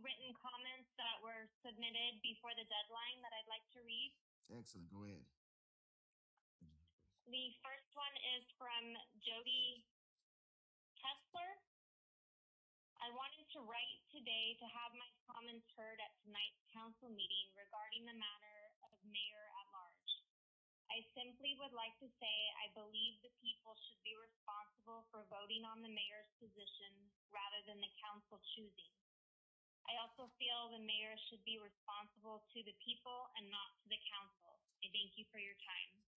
written comments that were submitted before the deadline that I'd like to read. Excellent. Go ahead. The first one is from Jodie Keasler. I wanted to write today to have my comments heard at tonight's council meeting regarding the matter of mayor at large. I simply would like to say I believe the people should be responsible for voting on the mayor's position rather than the council choosing. I also feel the mayor should be responsible to the people and not to the council. I thank you for your time.